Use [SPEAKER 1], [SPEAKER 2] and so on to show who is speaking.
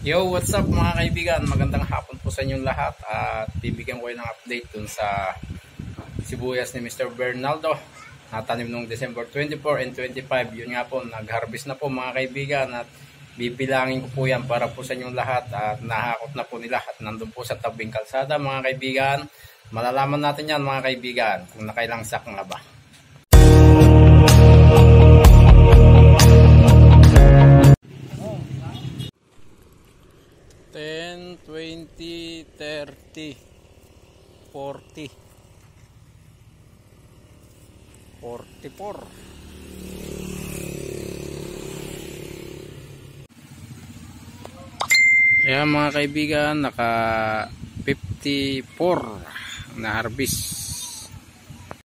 [SPEAKER 1] Yo, what's up mga kaibigan? Magandang hapon po sa inyong lahat at bibigyan ko kayo ng update dun sa sibuyas ni Mr. Bernaldo na tanim noong December 24 and 25. Yun nga po, nag-harvest na po mga kaibigan at bibilangin ko po yan para po sa inyong lahat at nahakot na po nila at nandun po sa tabing kalsada mga kaibigan. Malalaman natin yan mga kaibigan kung nakailang sak nga ba. 10, 20, 30, 40, 44. Ayan mga kaibigan, naka 54 na harvest.